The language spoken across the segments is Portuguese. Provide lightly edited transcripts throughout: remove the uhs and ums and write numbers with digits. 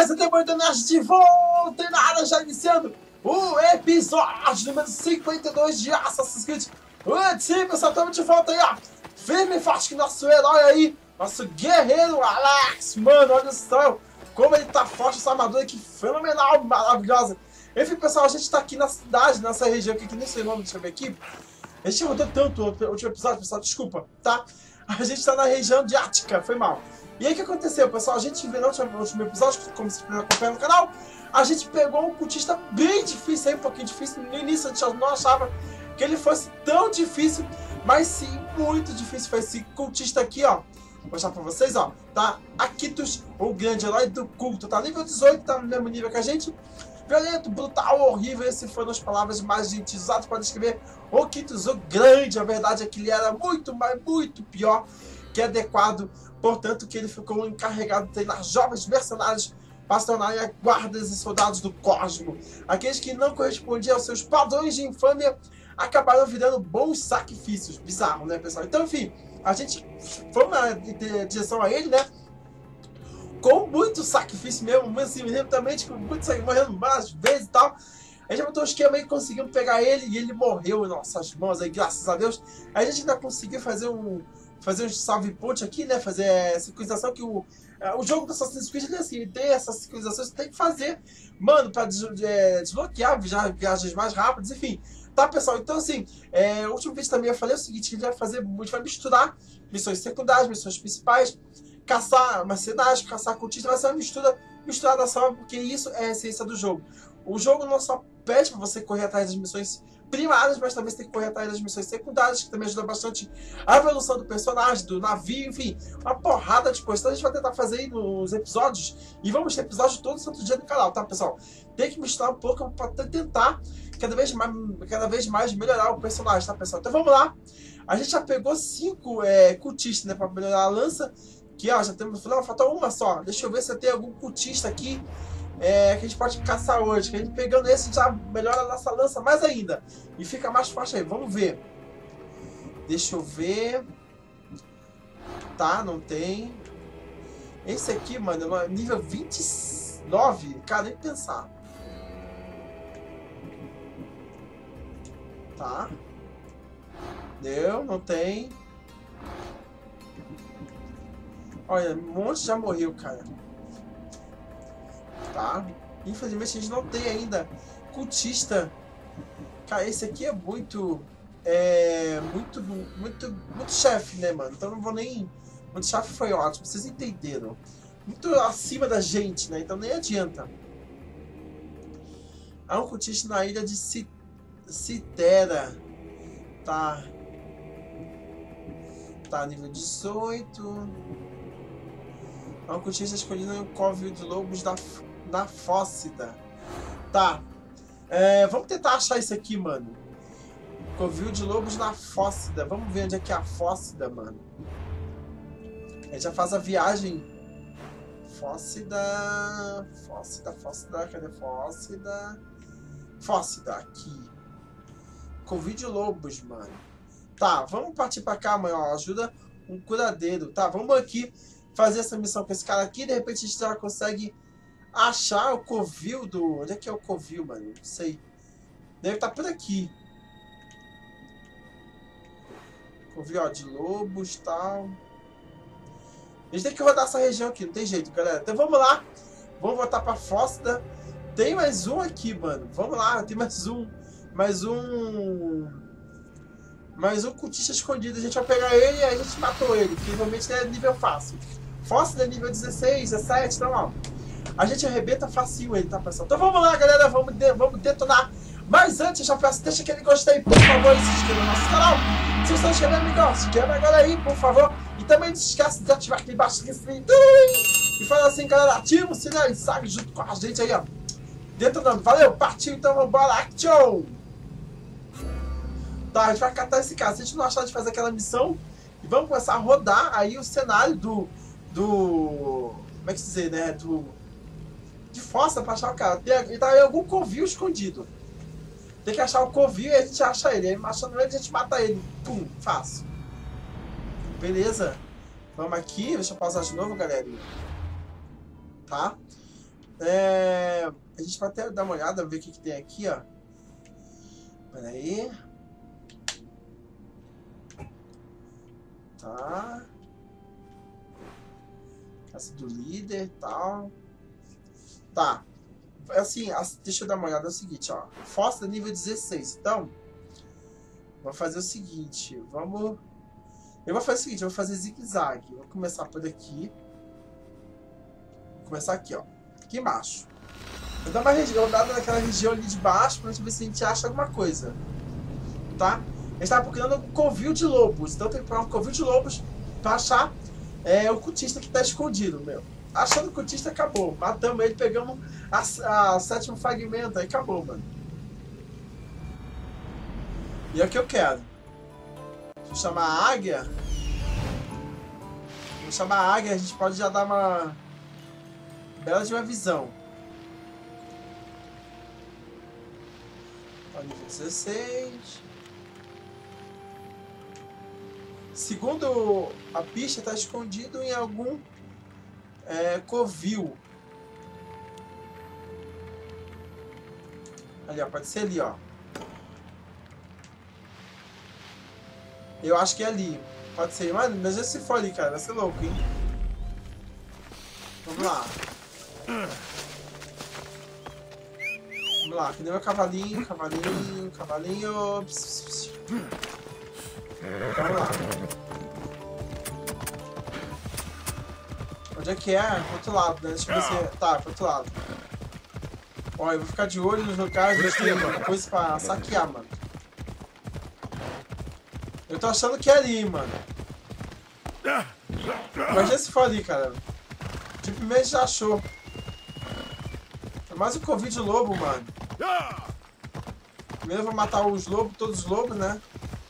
Beleza, depois do Nerd de volta e na área, já iniciando o episódio número 52 de Assassin's Creed. Sim, pessoal, estamos de volta aí, ó. Firme e forte que nosso herói aí, nosso guerreiro Alex, mano, olha só como ele tá forte, essa armadura aqui fenomenal, maravilhosa. Enfim, pessoal, a gente tá aqui na cidade, nessa região aqui, que nem sei o nome, deixa eu ver aqui. A gente rodou tanto o último episódio, pessoal, desculpa, tá? A gente tá na região de Ática, foi mal. E aí o que aconteceu, pessoal? A gente viu no último episódio, como vocês acompanham no canal, a gente pegou um cultista bem difícil aí, um pouquinho difícil. No início a gente não achava que ele fosse tão difícil, mas sim, muito difícil. Foi esse cultista aqui, ó. Vou mostrar pra vocês, ó. Tá? Akitos, o grande herói do culto. Tá nível 18, tá no mesmo nível que a gente. Violento, brutal, horrível. Essas foram as palavras mais gentis usadas para descrever o Akitos, o grande. A verdade é que ele era muito, mas muito pior que adequado. Portanto, que ele ficou encarregado de treinar jovens mercenários para se tornarem guardas e soldados do Cosmo. Aqueles que não correspondiam aos seus padrões de infâmia acabaram virando bons sacrifícios. Bizarro, né, pessoal? Então, enfim, a gente foi na direção a ele, né? Com muito sacrifício mesmo, assim, também, tipo, muito sacrifício, morrendo várias vezes e tal. A gente botou um esquema aí, conseguimos pegar ele e ele morreu em nossas mãos aí, graças a Deus. A gente ainda conseguiu fazer um salve ponte aqui, né? Fazer essa sincronização que o jogo do Assassin's Creed, ele, assim, tem essas sincronizações que tem que fazer, mano, pra desbloquear viagens mais rápidas, enfim. Tá, pessoal? Então, assim, o último vídeo também eu falei o seguinte, que a gente vai misturar missões secundárias, missões principais, caçar mercenários, caçar cultistas, vai ser uma misturada só, porque isso é a essência do jogo. O jogo não só pede para você correr atrás das missões primárias, mas também você tem que correr atrás das missões secundárias, que também ajuda bastante a evolução do personagem, do navio, enfim, uma porrada de coisas. Então a gente vai tentar fazer aí nos episódios, e vamos ter episódios todo santo dia no canal, tá, pessoal? Tem que misturar um pouco para tentar cada vez mais melhorar o personagem, tá, pessoal? Então vamos lá. A gente já pegou 5 cultistas, né, para melhorar a lança, que ó, já temos, não, falta uma só. Deixa eu ver se tem algum cultista aqui que a gente pode caçar hoje. Que a gente pegando esse já melhora a nossa lança mais ainda. E fica mais forte aí. Vamos ver. Deixa eu ver. Tá, não tem. Esse aqui, mano, é nível 29. Cara, nem pensar. Tá. Deu, não tem. Olha, um monte já morreu, cara. Tá? Infelizmente a gente não tem ainda cultista. Cara, esse aqui é muito chefe, né, mano? Então não vou nem... Muito chefe foi ótimo, vocês entenderam. Muito acima da gente, né? Então nem adianta. Há um cultista na ilha de Citera. Tá. Tá, nível 18. Há um cultista escolhido em um covil de lobos da Fócida. Tá. Vamos tentar achar isso aqui, mano. Covil de lobos na Fócida. Vamos ver onde é que é a Fócida, mano. A gente já faz a viagem. Fócida. Cadê Fócida? Fócida, aqui. Covil de lobos, mano. Tá, vamos partir pra cá, mano. Ó, ajuda um curadeiro. Tá, vamos aqui fazer essa missão com esse cara aqui. De repente a gente já consegue achar o covil do... Onde é que é o covil, mano? Não sei. Deve estar por aqui. Covil, ó, de lobos e tal. A gente tem que rodar essa região aqui. Não tem jeito, galera. Então vamos lá. Vamos voltar pra Fócida. Tem mais um aqui, mano. Vamos lá. Tem mais um cultista escondido. A gente vai pegar ele e a gente matou ele. Porque normalmente é nível fácil. Fócida é nível 16, 17, então ó. A gente arrebenta facinho ele, tá, pessoal? Então vamos lá, galera. Vamos detonar. Mas antes, já peço, deixa aquele gostei, por favor, e se inscreva no nosso canal. Se você não inscrever, amigão, se inscreva agora aí, por favor. E também não se esqueça de ativar aqui embaixo aquele sininho. E fala assim, galera, ativa o sininho e segue junto com a gente aí, ó. Detonando. Valeu, partiu, então vambora. Action! Tá, a gente vai catar esse cara. Se a gente não achar de fazer aquela missão, e vamos começar a rodar aí o cenário do como é que se dizer, né? De Fossa pra achar o cara. Ele tá em algum covil escondido. Tem que achar o covil e a gente acha ele. Aí achando ele, a gente mata ele. Pum, fácil. Beleza? Vamos aqui. Deixa eu pausar de novo, galerinha. Tá? A gente vai até dar uma olhada, ver o que tem aqui, ó. Pera aí. Tá. Essa do líder e tal. Tá. Assim, deixa eu dar uma olhada. É o seguinte, ó. Força nível 16. Então, vou fazer o seguinte. Vamos... Eu vou fazer o seguinte, eu vou fazer zigue-zague. Vou começar por aqui. Vou começar aqui, ó. Aqui embaixo. Vou dar uma rodada naquela região ali de baixo pra gente ver se a gente acha alguma coisa. Tá? A gente tava procurando um covil de lobos. Então tem que procurar um covil de lobos pra achar o cultista que tá escondido, meu. Achando o cultista, acabou. Matamos ele, pegamos a sétimo fragmento, aí acabou, mano. E é o que eu quero. Deixa eu chamar a águia. Vou chamar a águia, a gente pode já dar uma bela de uma visão. Ó, nível 16. Segundo a pista, está escondido em algum covil. Ali, ó, pode ser ali, ó. Eu acho que é ali. Pode ser. Mano, mas se for ali, cara, vai ser louco, hein? Vamos lá. Vamos lá, cadê meu cavalinho? Cavalinho, cavalinho. Pss, pss, pss. Vamos lá. Onde é que é? Pro outro lado, né? Deixa eu ver se... Tá, pro outro lado. Ó, eu vou ficar de olho nos locais onde tem coisa pra saquear, mano. Eu tô achando que é ali, mano. Imagina se for ali, cara. De primeiro já achou. É mais um Covid de lobo, mano. Primeiro eu vou matar os lobos, todos os lobos, né?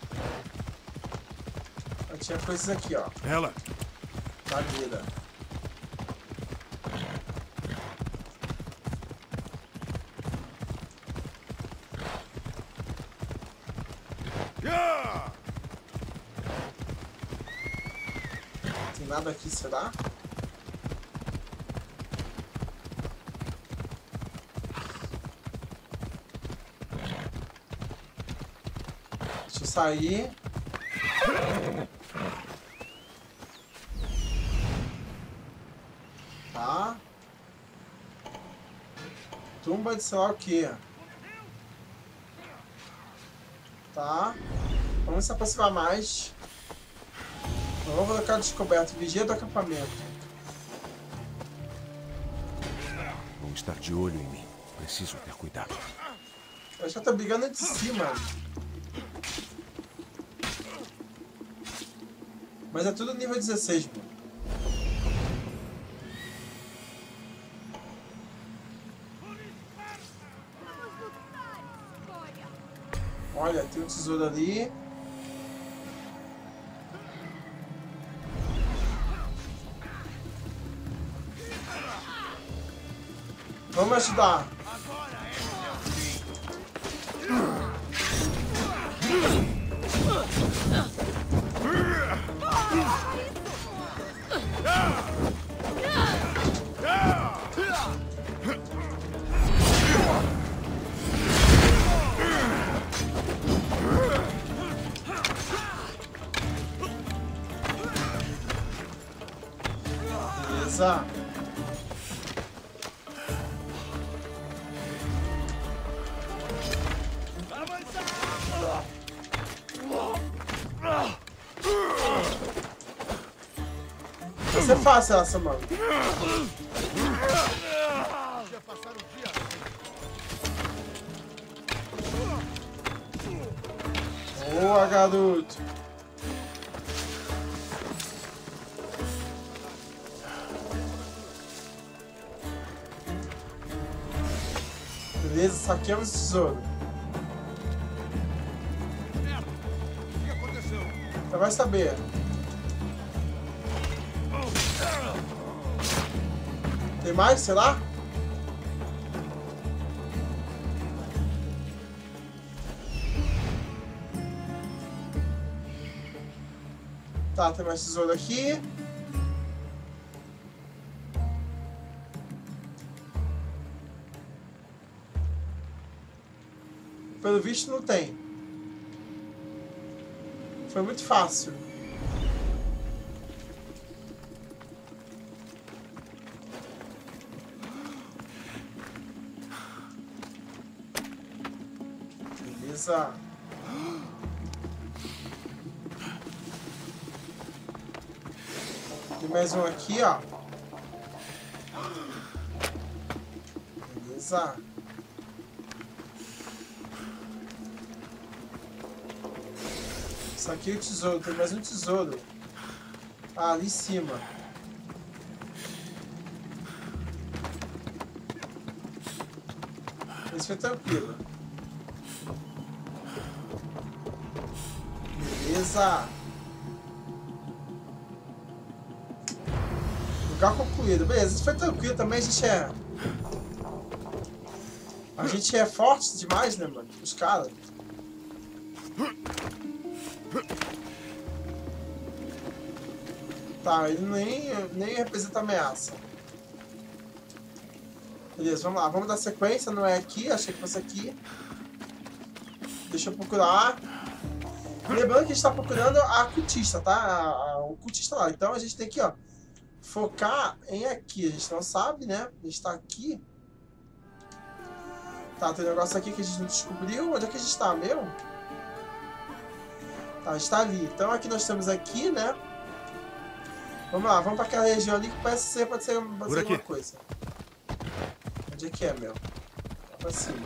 Tinha coisas aqui, ó. Ela. Madeira. Tem nada aqui, será? Deixa eu sair. Tá. Tumba de sei lá o que. Tá. Vamos se aproximar mais. Novo local descoberto. Vigia do acampamento. Vão estar de olho em mim. Preciso ter cuidado. Eu já tô brigando entre si, mano. Mas é tudo nível 16, mano. Olha, tem um tesouro ali. Vamos ajudar. Beleza. Vai ser fácil essa, mano. Boa, garoto. Beleza, saqueamos o tesouro. O que aconteceu? Você vai saber. Tem mais, será? Tá, tem mais tesouro aqui. Pelo visto não tem. Foi muito fácil. Beleza. Tem mais um aqui, ó. Beleza. Isso aqui é o tesouro. Tem mais um tesouro. Ah, ali em cima. Esse foi tranquilo. Beleza. Lugar concluído. Beleza, isso foi tranquilo também. A gente é forte demais, né, mano? Os caras. Tá, ele nem representa ameaça. Beleza, vamos lá. Vamos dar sequência. Não é aqui. Achei que fosse aqui. Deixa eu procurar. Lembrando que a gente tá procurando a cultista, tá? O cultista lá. Então a gente tem que, ó, focar em aqui. A gente não sabe, né? A gente tá aqui. Tá, tem um negócio aqui que a gente não descobriu. Onde é que a gente tá, meu? Tá, a gente tá ali. Então aqui nós estamos aqui, né? Vamos lá, vamos pra aquela região ali que pode ser alguma coisa. Onde é que é, meu? Lá pra cima.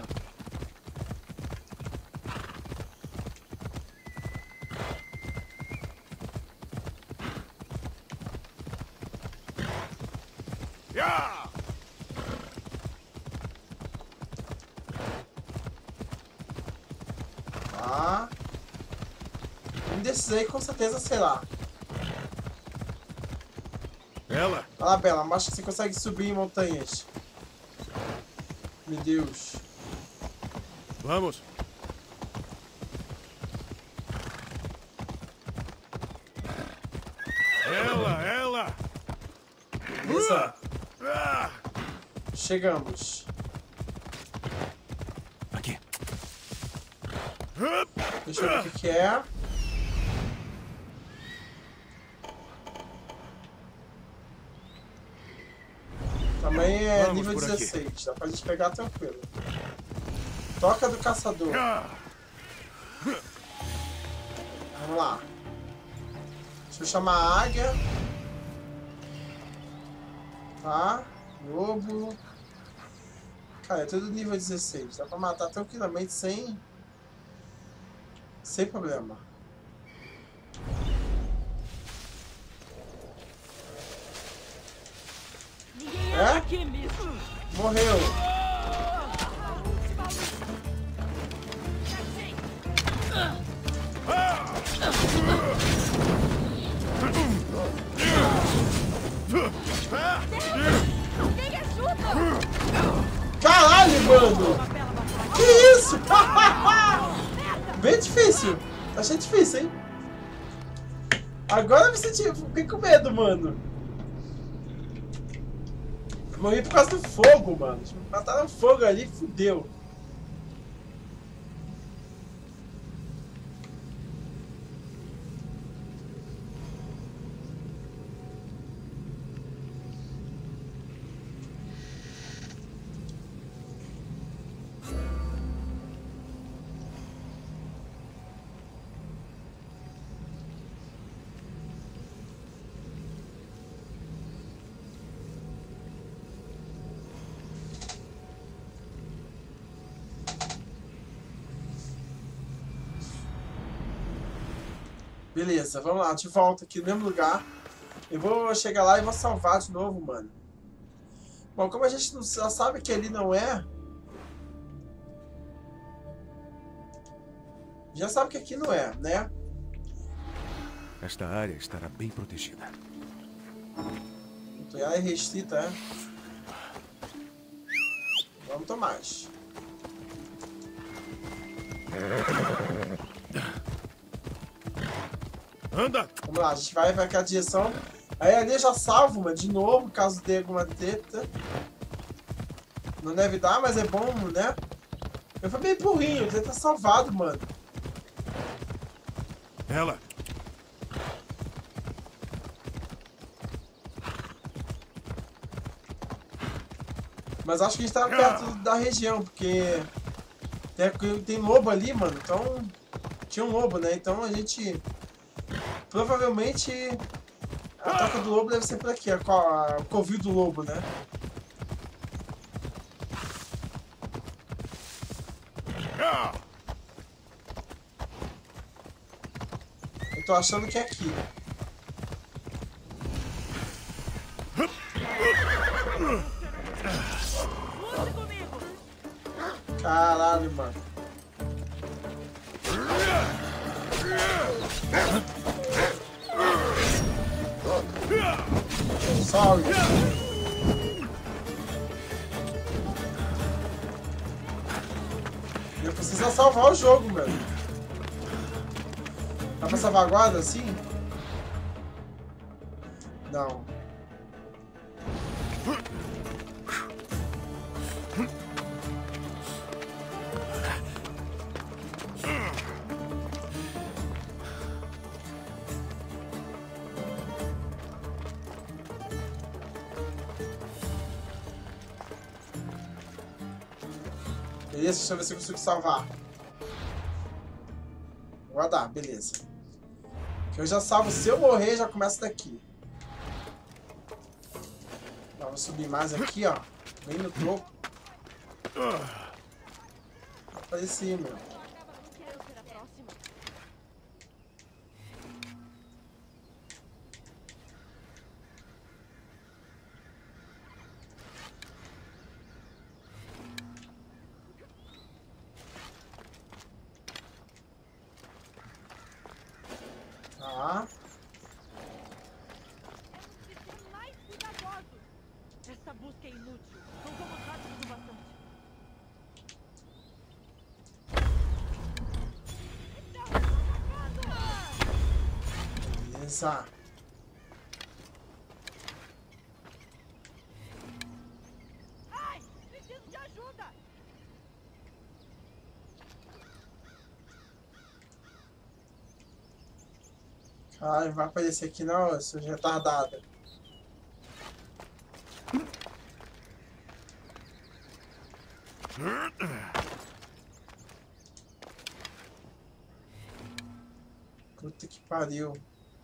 Tá. Um desses aí com certeza será. Bela! Olha lá, Bela, acho que você consegue subir em montanhas. Meu Deus. Vamos! Ela! Beleza. Chegamos. Aqui. Deixa eu ver o que é. Também é Vamos nível por aqui. 16, dá pra gente pegar tranquilo. Toca do caçador. Vamos lá. Deixa eu chamar a águia. Tá. Lobo. Cara, é tudo nível 16. Dá pra matar tranquilamente sem problema. É? Morreu. Caralho, mano! Que isso? Bem difícil. Achei difícil, hein? Agora eu me senti... Fiquei com medo, mano. Morri por causa do fogo, mano. Mataram fogo ali, fudeu. Beleza, vamos lá, de volta aqui no mesmo lugar. Eu vou chegar lá e vou salvar de novo, mano. Bom, como a gente não já sabe que ali não é... Já sabe que aqui não é, né? Esta área estará bem protegida. A área é restrita, é? Vamos tomar. Anda! Vamos lá, a gente vai pra aquela direção. Aí ali eu já salvo, mano, de novo, caso dê alguma treta. Não deve dar, mas é bom, né? Eu fui meio burrinho, eu devia ter salvado, mano. Ela. Mas acho que a gente tava perto da região, porque tem lobo ali, mano. Então, tinha um lobo, né? Então a gente... Provavelmente, a toca do lobo deve ser por aqui, o covil do lobo, né? Eu tô achando que é aqui. Caralho, mano. Sorry. Eu preciso salvar o jogo, velho. Dá pra salvar agora, assim? Não. Beleza, deixa eu ver se eu consigo salvar. Guardar, beleza. Que eu já salvo, se eu morrer, já começa daqui. Vamos subir mais aqui, ó. Bem no topo. Apareci, meu. Tá. Mais cuidadosos. Essa busca é inútil. Não vamos rápido o bastante. Beleza. Ai, preciso de ajuda. Caralho, não vai aparecer aqui não, eu sou retardada. Puta que pariu.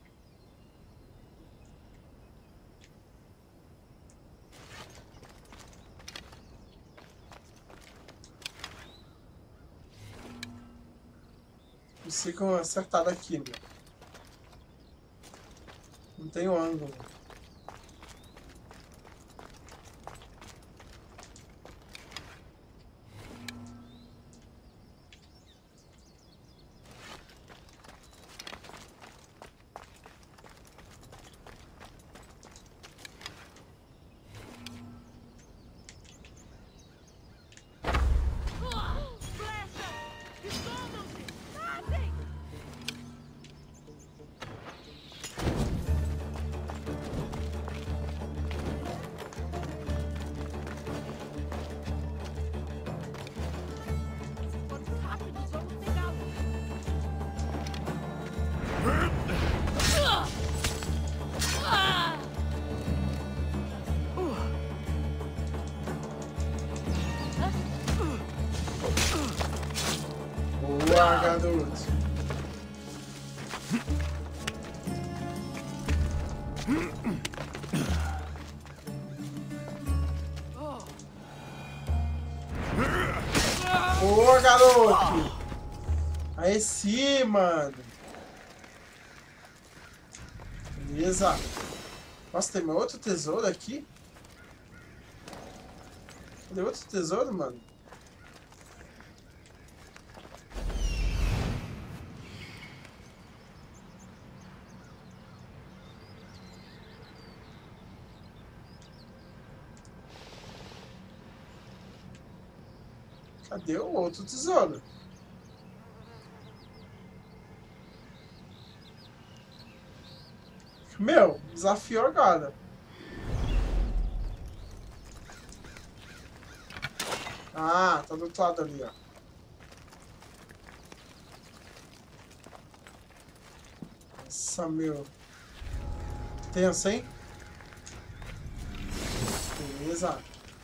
Consigo acertar daqui, meu. Não tem o ângulo. Flecha! Escondam-se! Matem! Se formos rápidos, vamos pegá-los. Boa, garoto. Boa, garoto. Aí sim, mano. Beleza. Nossa, tem outro tesouro aqui? Cadê outro tesouro, mano? Cadê o outro tesouro? Meu, desafio agora. Ah, tá do outro lado ali, ó. Nossa, meu. Tenso, hein? Beleza.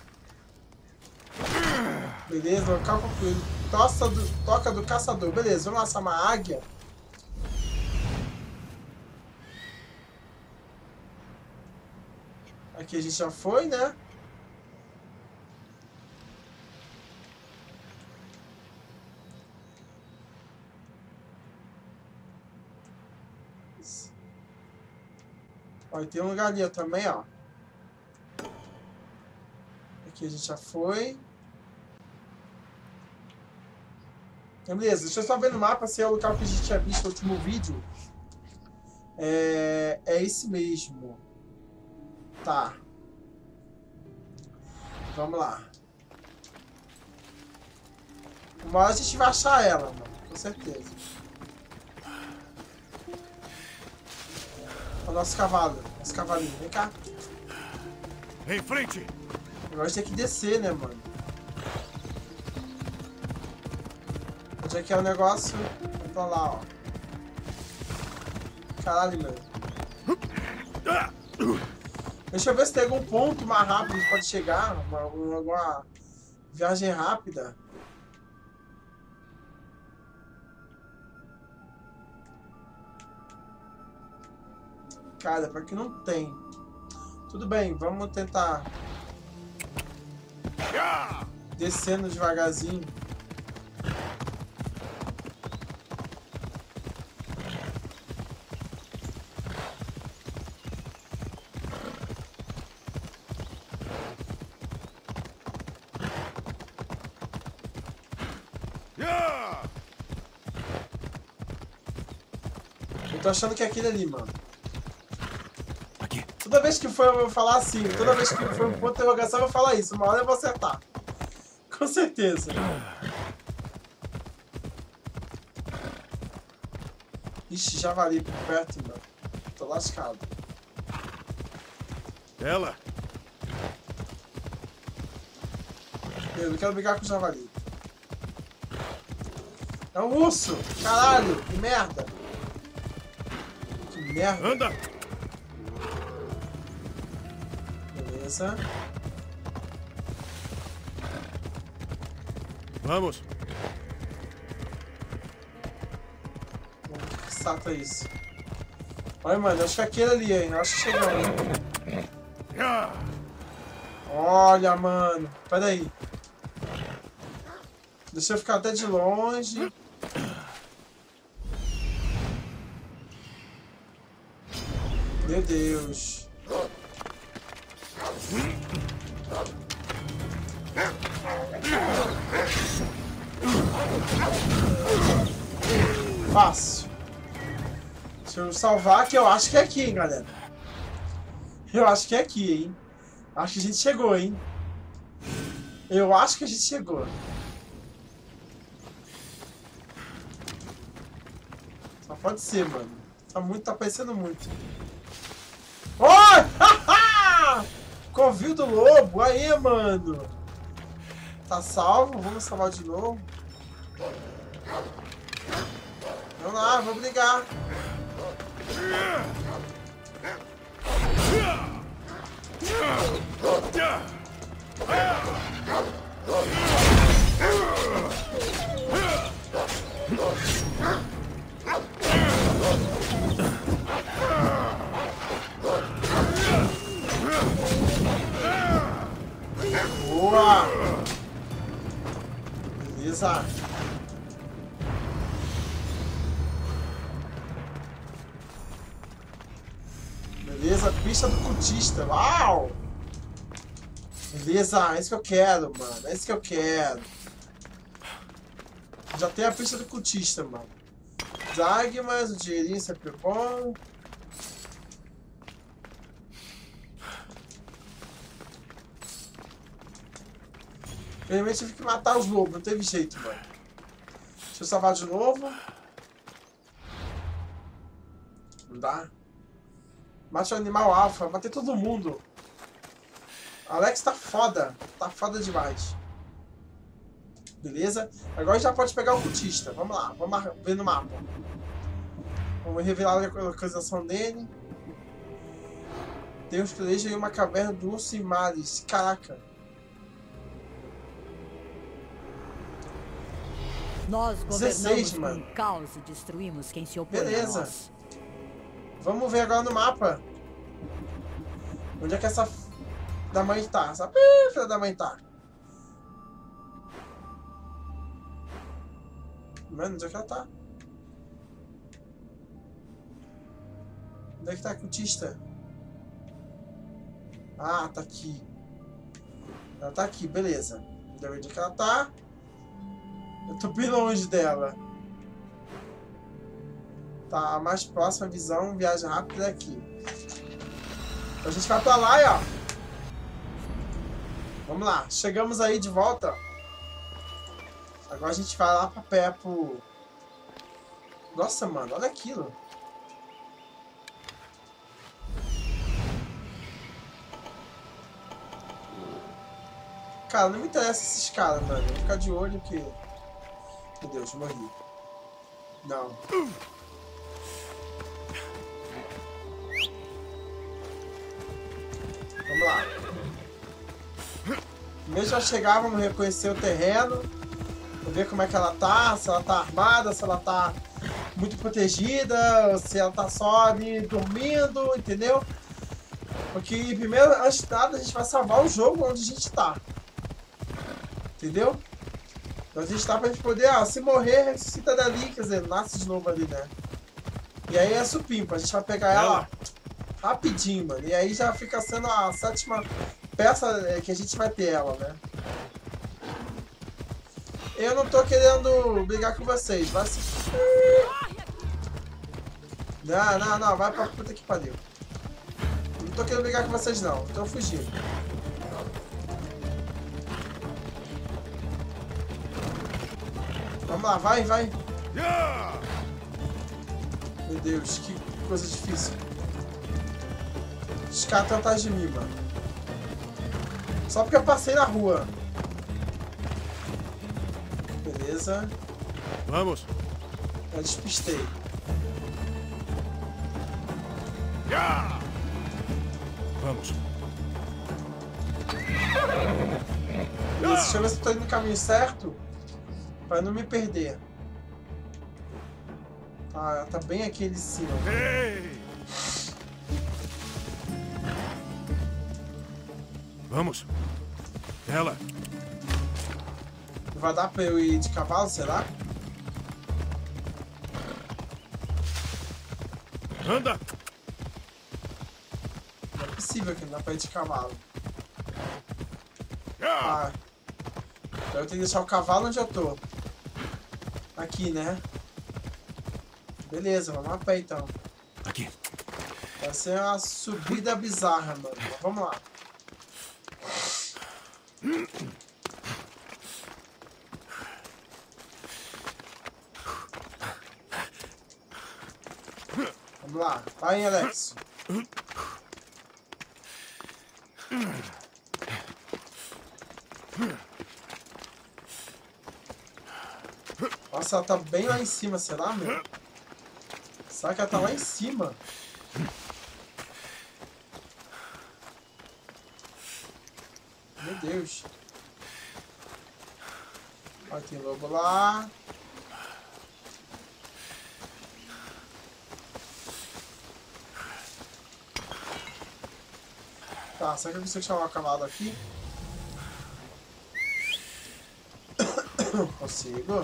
Beleza, local concluído. Toca do caçador. Beleza, vamos lançar uma águia. Aqui a gente já foi, né? Ó, e tem um lugar ali também, ó. Aqui a gente já foi. Beleza, deixa eu só ver no mapa se é o local que a gente tinha visto no último vídeo. É esse mesmo. Tá. Vamos lá. Uma hora a gente vai achar ela, mano. Com certeza. O nosso cavalo. Nosso cavalinho. Vem cá. Em frente! Agora a gente tem que descer, né, mano? Onde é que é o negócio? Vamos pra lá, ó. Caralho, mano. Deixa eu ver se tem algum ponto mais rápido que pode chegar. Alguma viagem rápida. Cara, pra que não tem. Tudo bem, vamos tentar. Descendo devagarzinho. Eu tô achando que é aquele ali, mano. Aqui. Toda vez que for eu vou falar assim, toda vez que for um ponto de interrogação eu vou falar isso, uma hora eu vou acertar. Com certeza. Ixi, javali por perto, mano. Tô lascado. Ela. Eu não quero brigar com o javali. É um urso! Caralho, que merda! Que merda! Anda! Beleza. Vamos! Que saco é isso? Olha, mano, acho que é aquele ali, hein? Eu acho que chegou, hein? Olha, mano. Pera aí. Deixa eu ficar até de longe. Meu Deus. Fácil. Deixa eu salvar, que eu acho que é aqui, hein, galera. Eu acho que é aqui, hein. Acho que a gente chegou, hein. Eu acho que a gente chegou. Só pode ser, mano. Tá parecendo muito. Oh! Covil do Lobo. Aí, mano. Tá salvo. Vamos salvar de novo. Vamos lá, vamos brigar. Boa! Beleza. Beleza, pista do cultista. Uau! Beleza, é isso que eu quero, mano. É isso que eu quero. Já tem a pista do cultista, mano. Dagmas, o dinheirinho sempre bom. Infelizmente tive que matar os lobos, não teve jeito, mano. Deixa eu salvar de novo. Não dá. Mate o animal alfa, matei todo mundo. Alex tá foda. Tá foda demais. Beleza? Agora já pode pegar o cultista. Vamos lá, vamos ver no mapa. Vamos revelar a localização dele. Tem um esconderijo em uma caverna do urso e mares. Caraca. Nós 16, governamos com mano. um caos e destruímos quem se opõe a Beleza. nós. Vamos ver agora no mapa. Onde é que essa da mãe tá? Essa filha da mãe tá. Mano, onde é que ela tá? Onde é que tá a cultista? Ah, tá aqui. Ela tá aqui, beleza. Onde é que ela tá? Eu tô bem longe dela. Tá, a mais próxima visão, viagem rápida é aqui. Então a gente vai pra lá, ó. Vamos lá, chegamos aí de volta. Agora a gente vai lá pra pé pro... Nossa, mano, olha aquilo. Cara, não me interessa esses caras, mano. Eu vou ficar de olho que... Meu Deus, morri. Não. Vamos lá. Primeiro já chegar, vamos reconhecer o terreno. Vamos ver como é que ela tá. Se ela tá armada, se ela tá muito protegida, se ela tá só ali dormindo, entendeu? Porque primeiro, antes de nada, a gente vai salvar o jogo onde a gente tá. Entendeu? Então a gente tá pra gente poder, se morrer, ressuscita dali, quer dizer, nasce de novo ali, né? E aí é supimpa, a gente vai pegar ela rapidinho, mano. E aí já fica sendo a 7ª peça que a gente vai ter ela, né? Eu não tô querendo brigar com vocês, vai se... Não, vai pra puta que pariu. Não tô querendo brigar com vocês não, tô fugindo. Vamos lá, vai. Meu Deus, que coisa difícil. Os caras estão atrás de mim, mano. Só porque eu passei na rua. Beleza. Vamos. Eu despistei. Vamos. Beleza, deixa eu ver se eu tô indo no caminho certo. Pra não me perder. Ah, tá bem aqui em cima. Ei! Vamos. Ela. Vai dar pra eu ir de cavalo, será? Anda. Não é possível que não dá pra ir de cavalo. Ah! Ah. Então eu tenho que deixar o cavalo onde eu tô. Aqui, né? Beleza, vamos a pé então. Aqui. Vai ser uma subida bizarra, mano. Mas vamos lá. Vamos lá. Vai, hein, Alex. Nossa, ela tá bem lá em cima, será, meu? Será que ela tá lá em cima? Meu Deus. Ó, tem lobo lá. Tá, será que eu consigo chamar o cavalo aqui? Consigo.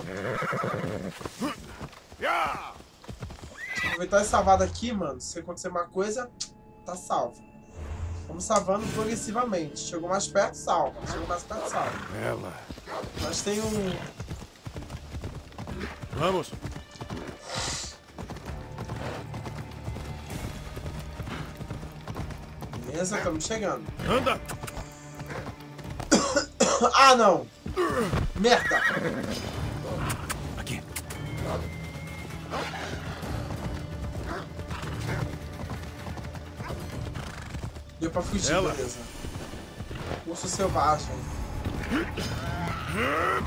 Aproveitar esse salvado aqui, mano. Se acontecer uma coisa, tá salvo. Vamos salvando progressivamente. Chegou mais perto, salva. Chegou mais perto, salva. Ela. Mas tem um... Vamos. Beleza, estamos chegando. Anda. Ah, não! Merda! Aqui. Deu pra fugir, Ela. beleza. Urso selvagem.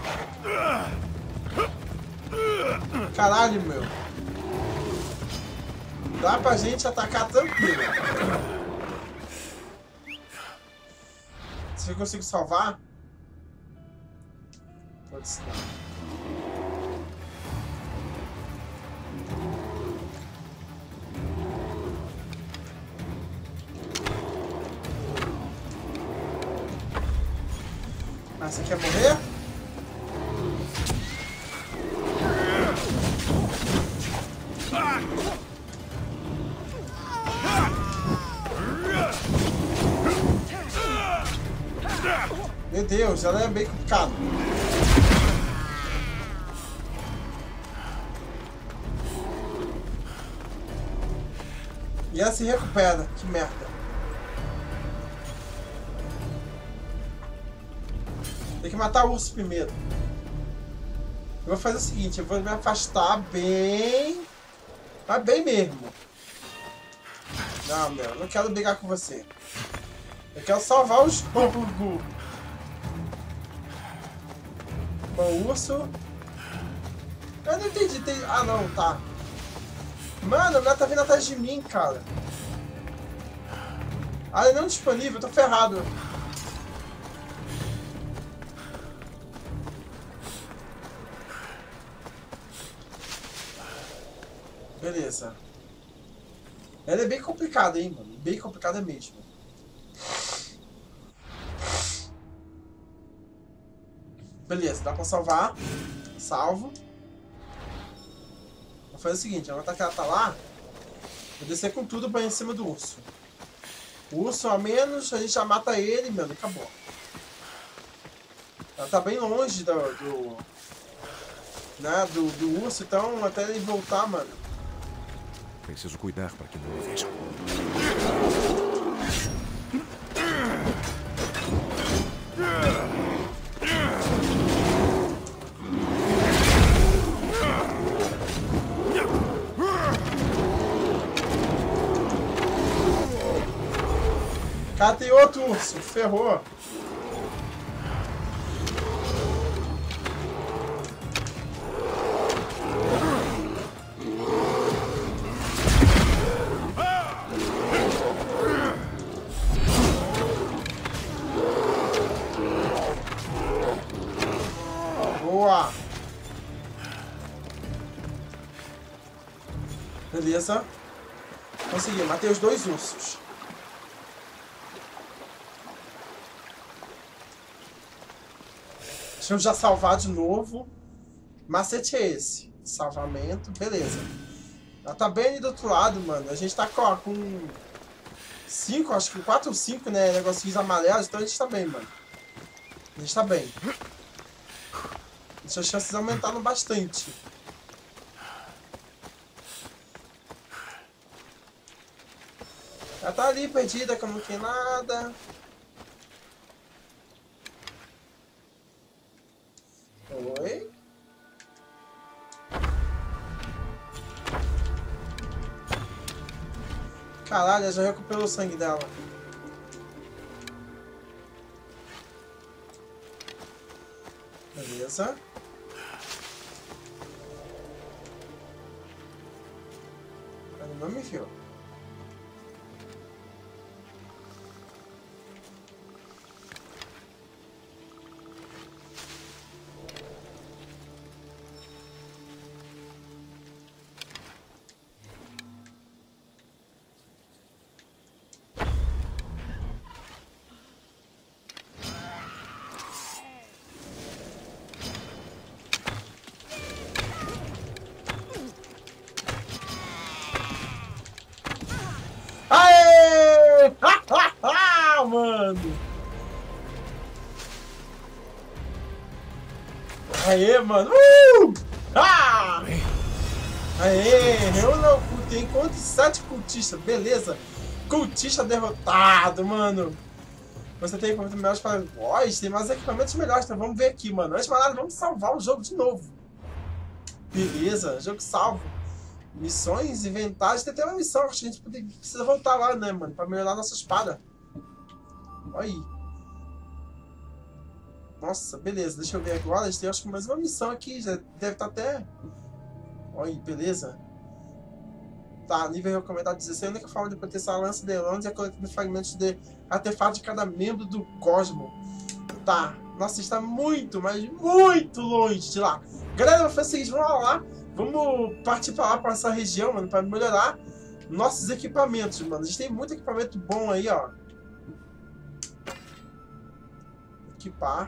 Caralho, meu. Dá pra gente atacar tranquilo. Se eu consigo salvar? Pode ser. Ah, você quer morrer? Meu Deus, ela é bem complicada. E ela se recupera. Que merda. Tem que matar o urso primeiro. Eu vou fazer o seguinte, eu vou me afastar bem... Mas bem mesmo. Não, meu, eu não quero brigar com você. Eu quero salvar o jogo. O urso... Eu não entendi. Ah, não, tá. Mano, a mulher tá vindo atrás de mim, cara. Ah, ele não é disponível, eu tô ferrado. Beleza. Ela é bem complicada, hein, mano. Bem complicada mesmo. Beleza, dá pra salvar. Salvo. Vou fazer o seguinte, agora que ela tá lá, vou descer com tudo pra ir em cima do urso. O urso a menos, a gente já mata ele, mano, e acabou. Ela tá bem longe do urso, então até ele voltar, mano. Preciso cuidar para que não me vejam. Cara, tem outro urso, ferrou. Boa. Beleza. Consegui, matei os dois ursos. Deixa eu já salvar de novo. Macete é esse. Salvamento, beleza. Ela tá bem ali do outro lado, mano. A gente tá com 5, acho que 4 ou 5, né? Negocinhos amarelos, então a gente tá bem, mano. A gente tá bem. Deixa as chances aumentaram bastante. Ela tá ali perdida, que eu não tenho nada. Oi? Caralho, já recuperou o sangue dela. Beleza. Ele não me viu. Mano. Aê, mano. Ah! Aê, eu não cultei. Encontro 7 cultistas. Beleza. Cultista derrotado, mano. Você tem equipamentos melhores para voz. Tem mais equipamentos melhores. Então vamos ver aqui, mano. Antes de mais nada, vamos salvar o jogo de novo. Beleza. Jogo salvo. Missões, inventários. Tem até uma missão que a gente precisa voltar lá, né, mano? Pra melhorar nossa espada. Olha aí. Nossa, beleza. Deixa eu ver agora. A gente tem acho que mais uma missão aqui. Já deve estar até... Olha aí, beleza. Tá, nível recomendado 16. A única forma de proteger a lança de Elrond é coletando fragmentos de artefatos de cada membro do Cosmo. Tá. Nossa, está muito, mas muito longe de lá. Galera, vou fazer o seguinte, vamos lá. Vamos partir pra lá, pra essa região, mano, pra melhorar nossos equipamentos, mano. A gente tem muito equipamento bom aí, ó. Equipar.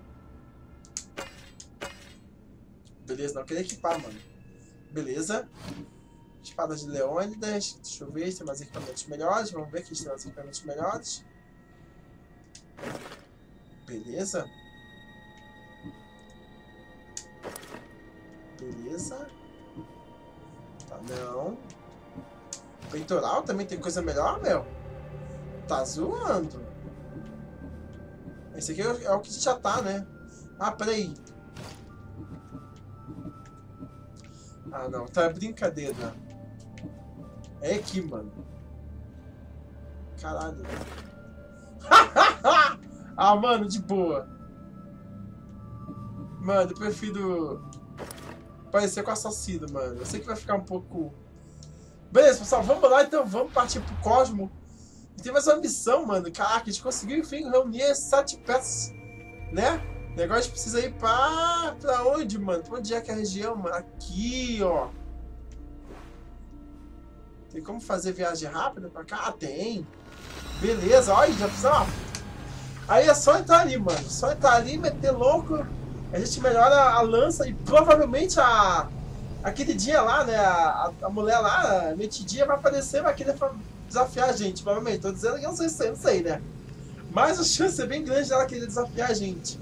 Beleza, não queria equipar, mano. Beleza. Espada de Leônidas. Deixa eu ver se tem mais equipamentos melhores. Vamos ver aqui se tem mais equipamentos melhores. Beleza. Beleza. Tá, não. Peitoral também tem coisa melhor, meu? Tá zoando. Esse aqui é o que já tá, né? Ah, peraí. Ah, não. Tá brincadeira. É aqui, mano. Caralho. Ah, mano, de boa. Mano, eu prefiro parecer com assassino, mano. Eu sei que vai ficar um pouco... Beleza, pessoal, vamos lá, então. Vamos partir pro Cosmo. E tem mais uma missão, mano. Caraca, a gente conseguiu, enfim, reunir as 7 peças, né? O negócio a gente precisa ir pra onde, mano? Pra onde é que é a região, mano? Aqui, ó. Tem como fazer viagem rápida pra cá? Ah, tem. Beleza, olha, já precisa, ó. Aí é só entrar ali, mano. Só entrar ali, meter louco. A gente melhora a lança e provavelmente aquele dia lá, né? A mulher lá, a metidinha, vai aparecer, vai querer desafiar a gente, provavelmente. Tô dizendo que eu não sei, né? Mas a chance é bem grande dela querer desafiar a gente.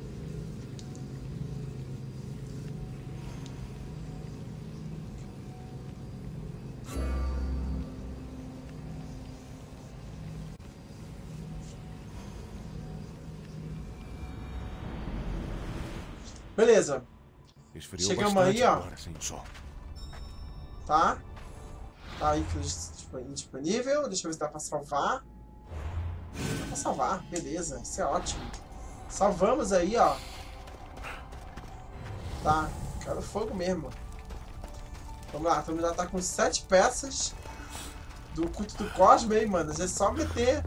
Beleza. Esfriou Chegamos bastante aí, ó. agora, sem o sol. Tá. Tá aí disponível. Deixa eu ver se dá pra salvar. Dá pra salvar, beleza. Isso é ótimo. Salvamos aí, ó. Tá. Quero fogo mesmo. Vamos lá, então já tá com 7 peças do culto do Cosmo aí, mano. É só meter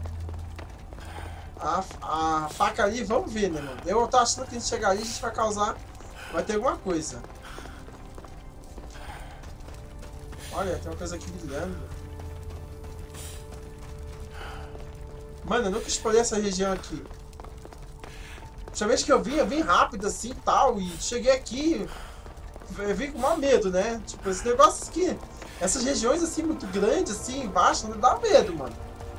a faca ali, vamos ver, né, mano? Eu tô achando que a gente chegar ali, a gente vai causar... Vai ter alguma coisa. Olha, tem uma coisa aqui brilhando. Mano, eu nunca explorei essa região aqui. A vez que eu vim rápido assim e tal, e cheguei aqui, eu vim com maior medo, né? Tipo, esse negócio aqui, essas regiões assim, muito grandes, assim, embaixo, não dá medo, mano.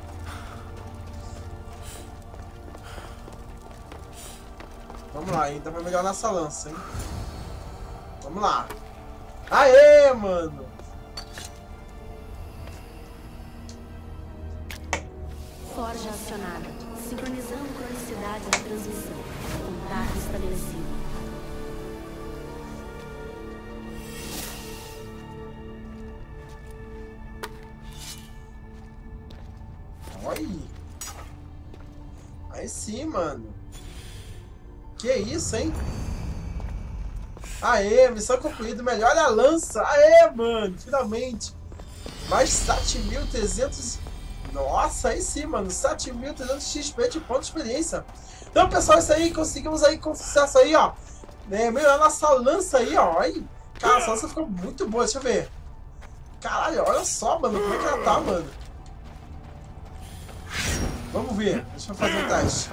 Vamos lá, ainda vai melhorar nossa lança, hein? Vamos lá. Aê, mano! Forja acionada. Sincronizando cronicidade da transmissão. Contato estabelecido. Olha! Aí sim, mano. Que isso, hein? Aê, missão concluída. Melhora a lança. Aê, mano. Finalmente. Mais 7.300... Nossa, aí sim, mano. 7.300 XP de ponto de experiência. Então, pessoal, isso aí. Conseguimos aí com sucesso aí, ó. Melhorar nossa lança aí, ó. Aí. Cara, essa lança ficou muito boa. Deixa eu ver. Caralho, olha só, mano. Como é que ela tá, mano? Vamos ver. Deixa eu fazer um teste.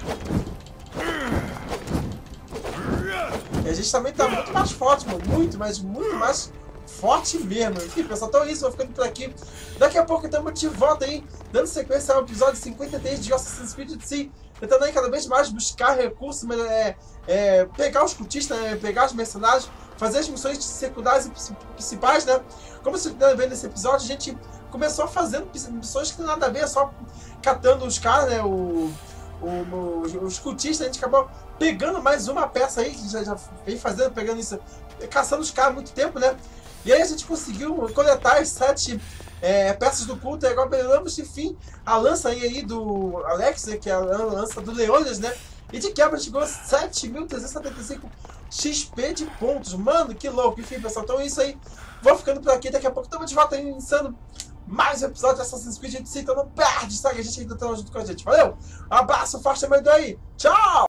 E a gente também tá muito mais forte, mano. Muito, mas muito mais forte mesmo. Enfim, pessoal, então é isso. Vou ficando por aqui. Daqui a pouco, então, eu te volto aí, dando sequência ao episódio 53 de Assassin's Creed Odyssey. Tentando aí cada vez mais buscar recursos, pegar os cultistas, pegar os mercenários, fazer as missões secundárias e principais, né? Como vocês estão vendo nesse episódio, a gente começou fazendo missões que não tem nada a ver, só catando os caras, né? Os cultistas, a gente acabou pegando mais uma peça aí, que já vem fazendo, pegando isso, caçando os caras há muito tempo, né? E aí a gente conseguiu coletar as 7 peças do culto, e agora pegamos, enfim, a lança aí do Alex, né, que é a lança do Leônidas, né? E de quebra chegou a 7.375 XP de pontos. Mano, que louco. Enfim, pessoal, então é isso aí. Vou ficando por aqui. Daqui a pouco estamos de volta aí, iniciando mais um episódio de Assassin's Creed. Então não perde, segue a gente ainda junto com a gente. Valeu? Abraço forte, amendoim. Tchau!